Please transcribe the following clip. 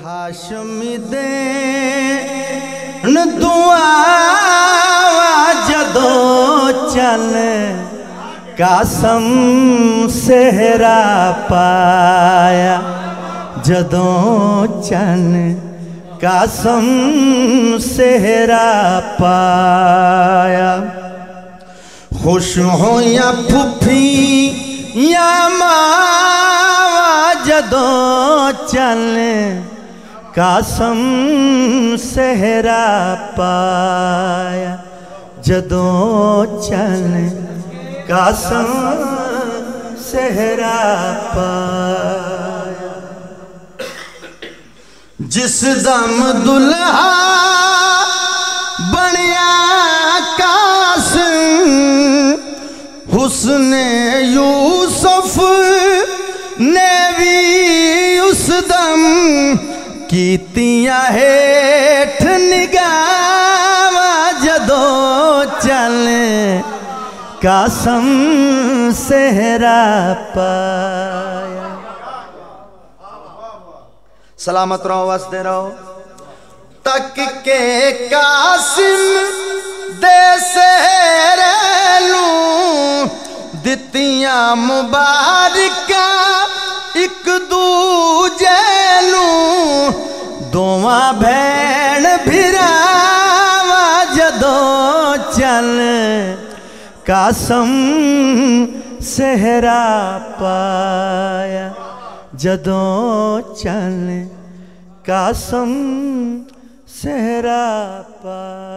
Hashmi then दुआवां जदों चल कासम सेहरा पाया जदों चल कासम सेहरा पाया। खुश हो या फुफी या मावा जदों चल कासम सेहरा पाया जदों चल कासम सेहरा पाया। जिस दम दुल्हा बनिया कासिम हुस्ने यूसुफ ने भी उस दम कीतियां हेठ निगाहां जदों चल कासम सेहरा पाया। सलामत रहो वसदे रहो तक के कासिम दे सेहरे लूं दित्तियां मुबारका एक दूजे लूं दोवां भैण भिरावां जदों चल कासम सेहरा पाया जदों चल कासम सेहरा पाया।